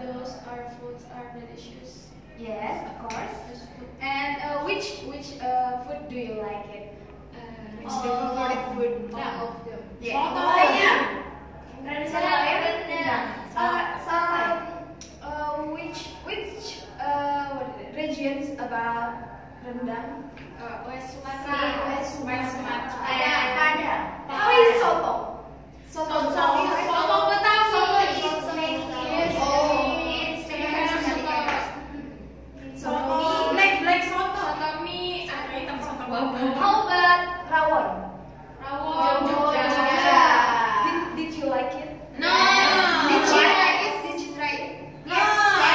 those are foods are delicious. Yes, of course. And which food do you like it? Which the favorite food? All of them. Yeah. Soto. Tradisional rendang. Which regions about rendang? West Sumatra. West Sumatra. Ada. How is soto? Soto Betawi. Soto is Black soto. Soto mie. Ada hitam soto babon. How about rawon? Rawon. Jogja. Did you like it? No. Did you like it? Did you try it? Yes.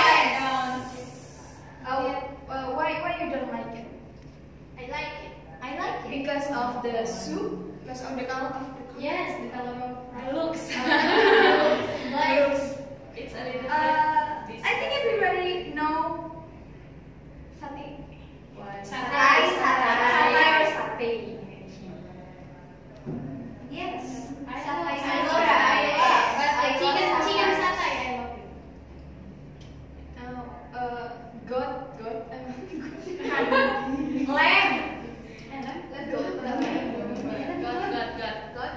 Why you don't like it? I like it. I like it because of the soup. Because of the color of the cook. Yes, the color of the looks. Looks. It's a little bit. I think everybody know satay. Satay. Satay or satay. Yes. Satay. I love satay. Chicken satay. I love it. Goat. Lamb. Goat.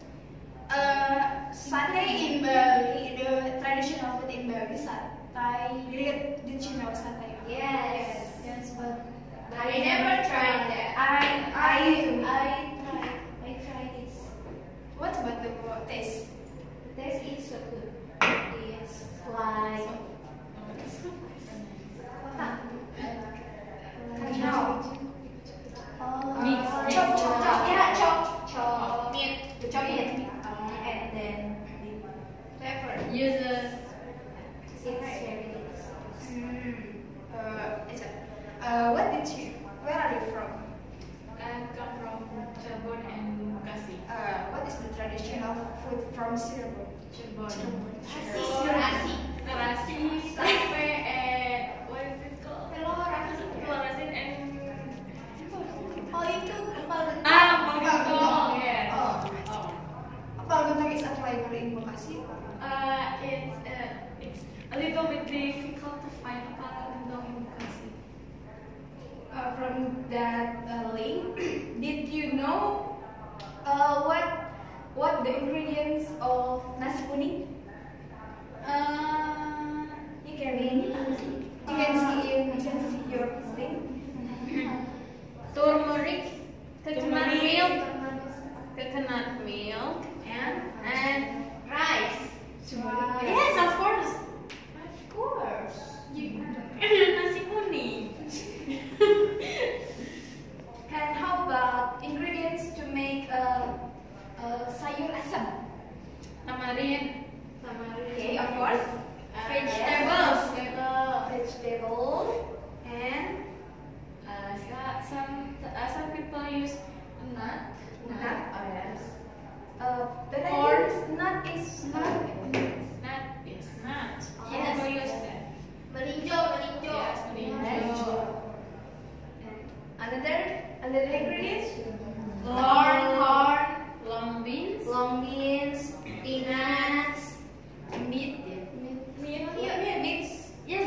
Satay in Bali, the traditional food in Bali, satay. Did you know satay? Yes, but I never tried that. I tried this. What about the taste? The taste is so good. It's like chop meat. And then Pepper. Uses. It's very delicious. what did you? Where are you from? I come from Cirebon and Bekasi. What is the traditional food from Cirebon? Cirebon. Nasi. Tape, and what is it called? Telur asin and Oh, itu empal gentong. empal gentong. Yes. Empal gentong is available in Bekasi. It's a little bit difficult to find empal gentong in Bekasi. From that link, did you know what the ingredients of nasi kuning? You can see your thing. Turmeric, coconut milk, and rice. Yes, of course. Nasi kuning. And how about ingredients to make sayur asam? Tamarind. Okay, of course. Vegetables. Vegetable and Some people use nut. nut. Oh yes. But I Corn. think nut is nut. Nut is nut. Some Yes. people use that. Melinjo. Yes, melinjo. And another ingredients? Corn, long beans, peanuts, meat. Yes,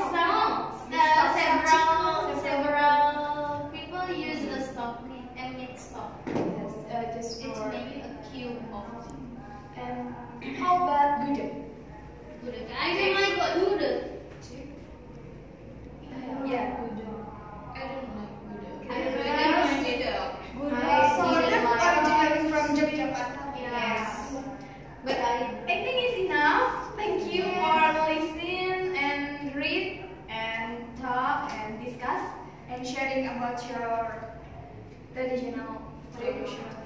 several people use the stock meat and meat stock. Yes, just It's for. maybe a cube of. And how about gudeg? I don't like what noodle. Yeah, I don't like noodle. I I don't don't like like noodle. Gudeg originally from Yogyakarta. Yes. But I think it's enough. Thank you for listening and read and talk and discuss and sharing about your traditional